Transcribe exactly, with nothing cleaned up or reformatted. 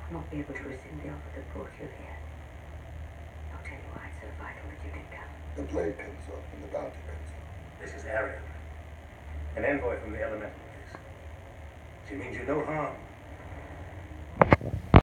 I'll not be able to rescind the offer that brought you here. I'll tell you why it's so vital that you did come. The blade comes off and the bounty comes off. This is Arian, an envoy from the elemental race. She means you no harm.